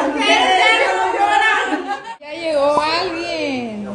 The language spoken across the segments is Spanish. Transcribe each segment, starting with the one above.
Ya llegó alguien.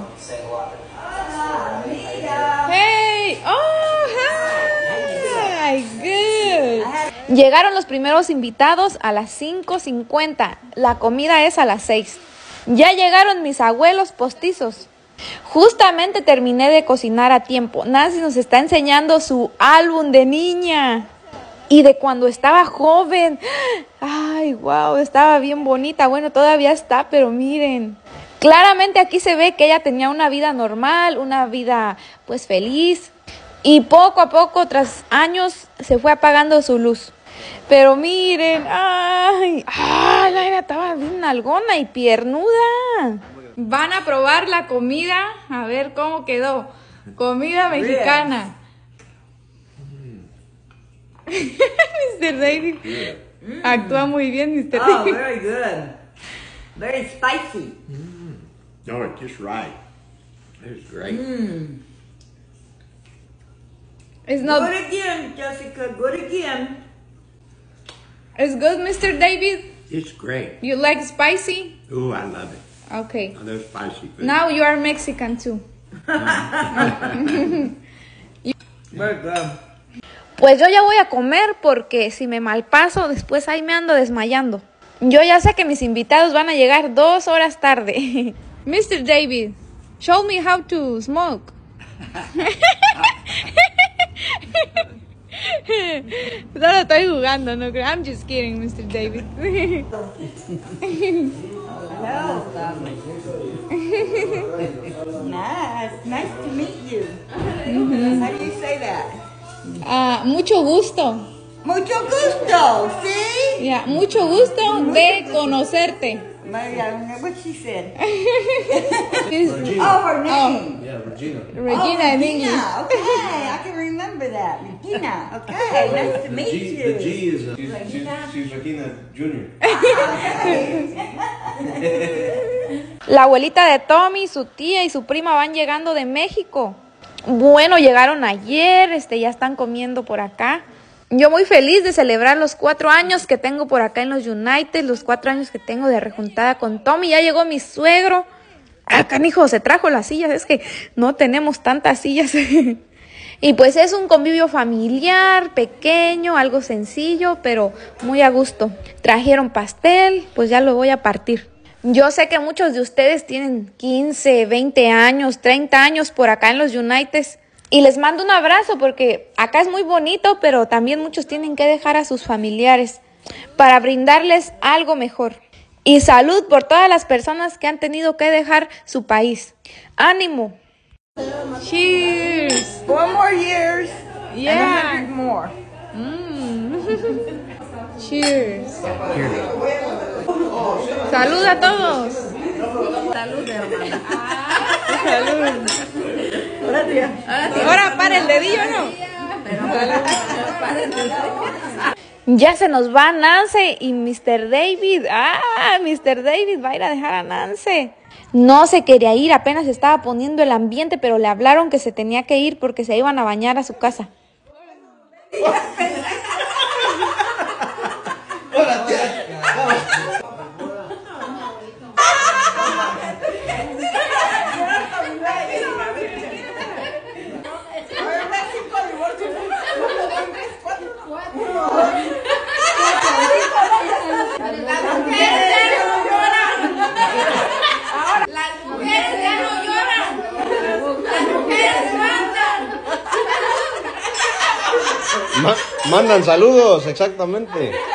Hey, oh, hi, good. Llegaron los primeros invitados a las 5:50. La comida es a las 6. Ya llegaron mis abuelos postizos. Justamente terminé de cocinar a tiempo. Nancy nos está enseñando su álbum de niña y de cuando estaba joven. Ay, wow, estaba bien bonita. Bueno, todavía está, pero miren. Claramente aquí se ve que ella tenía una vida normal, una vida pues feliz. Y poco a poco, tras años, se fue apagando su luz. Pero miren, ay, la nena estaba bien nalgona y piernuda. Van a probar la comida, a ver cómo quedó. Comida mexicana. Mr. David. Actúa muy bien, Mr. David. Oh, very good. Very spicy. No, it's just right. It's great. It's not. Good again, Jessica. Good again. It's good, Mr. David. It's great. You like spicy? Ooh, I love it. Okay. I love spicy food. Now you are Mexican too. Very good. Pues yo ya voy a comer porque si me malpaso después ahí me ando desmayando. Yo ya sé que mis invitados van a llegar 2 horas tarde. Mr. David, show me how to smoke. Solo estoy jugando, no creo. I'm just kidding, Mr. David. Nice to meet you. How do you say that? Mucho gusto. Mucho gusto, see? Yeah, mucho gusto de conocerte. Maybe I don't know what she said. Regina. Oh, her name. Yeah, Regina. Regina in English. Regina. Okay, I can remember that. Regina. Okay, nice to meet you. The G is she's Regina Jr. La abuelita de Tommy, su tía y su prima van llegando de México. Bueno, llegaron ayer, ya están comiendo por acá. Yo muy feliz de celebrar los 4 años que tengo por acá en los United, los 4 años que tengo de rejuntada con Tommy. Ya llegó mi suegro. Canijo, se trajo las sillas, es que no tenemos tantas sillas. Y pues es un convivio familiar, pequeño, algo sencillo, pero muy a gusto. Trajeron pastel, pues ya lo voy a partir. Yo sé que muchos de ustedes tienen 15, 20 años, 30 años por acá en los United. Y les mando un abrazo porque acá es muy bonito, pero también muchos tienen que dejar a sus familiares para brindarles algo mejor. Y salud por todas las personas que han tenido que dejar su país. ¡Ánimo! Cheers! 4 more years. Yeah. And 100 more. Cheers. Salud a todos. Salud, hermana. Salud. Gracias. Ahora para el dedillo, ¿no? Ya se nos va Nancy y Mr. David. Mr. David va a ir a dejar a Nancy. No se quería ir, apenas estaba poniendo el ambiente, pero le hablaron que se tenía que ir porque se iban a bañar a su casa. Mandan saludos, exactamente.